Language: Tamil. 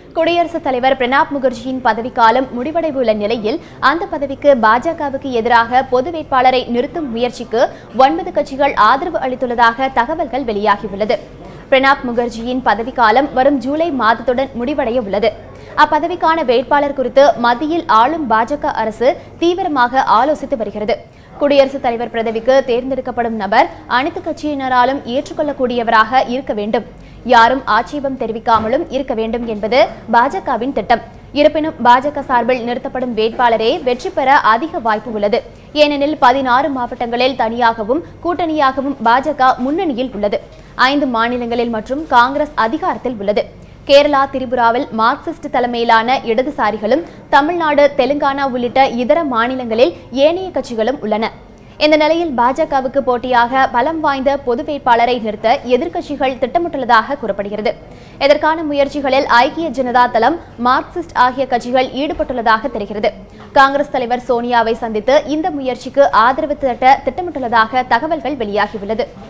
குடியரசுத் தலைவர் பிரணாப் முகர்ஜியின் பதவிக்காலம் முடிவடைவுள்ள நிலையில் அந்த பதவிக்கு பாஜகவுக்கு எதிராக பொது வேட்பாளரை நிறுத்தும் முயற்சிக்கு 9 கட்சிகள் ஆதரவு அளித்துள்ளதாக தகவல்கள் வெளியாகியுள்ளது. பிரணாப் முகர்ஜியின் பதவிக்காலம் வரும் ஜூலை மாதத்துடன் முடிவடைய உள்ளது. அப்பதவிக்கான வேட்பாளர் குறித்து மத்தியில் ஆளும் பாஜக அரசு தீவிரமாக ஆலோசித்து வருகிறது. குடியரசுத் தலைவர் பதவிக்கு தேர்ந்தெடுக்கப்படும் நபர் அனைத்து கட்சியினராலும் ஏற்றுக்கொள்ளக்கூடியவராக இருக்க வேண்டும், யாரும் ஆட்சேபம் தெரிவிக்காமலும் இருக்க வேண்டும் என்பது பாஜகவின் திட்டம். இருப்பினும் பாஜக சார்பில் நிறுத்தப்படும் வேட்பாளரே வெற்றி பெற அதிக வாய்ப்பு உள்ளது. ஏனெனில் 16 மாவட்டங்களில் தனியாகவும் கூட்டணியாகவும் பாஜக முன்னணியில் உள்ளது. 5 மாநிலங்களில் மற்றும் காங்கிரஸ் அதிகாரத்தில் உள்ளது. கேரளா, திரிபுராவில் மார்க்சிஸ்ட் தலைமையிலான இடதுசாரிகளும், தமிழ்நாடு, தெலுங்கானா உள்ளிட்ட இதர மாநிலங்களில் ஏனைய கட்சிகளும் உள்ளன. இந்த நிலையில் பாஜகவுக்கு போட்டியாக பலம் வாய்ந்த பொது வேட்பாளரை நிறுத்த எதிர்க்கட்சிகள் திட்டமிட்டுள்ளதாக கூறப்படுகிறது. இதற்கான முயற்சிகளில் ஐக்கிய ஜனதா தளம், மார்க்சிஸ்ட் ஆகிய கட்சிகள் ஈடுபட்டுள்ளதாக தெரிகிறது. காங்கிரஸ் தலைவர் சோனியாவை சந்தித்து இந்த முயற்சிக்கு ஆதரவு திரட்ட திட்டமிட்டுள்ளதாக தகவல்கள் வெளியாகியுள்ளது.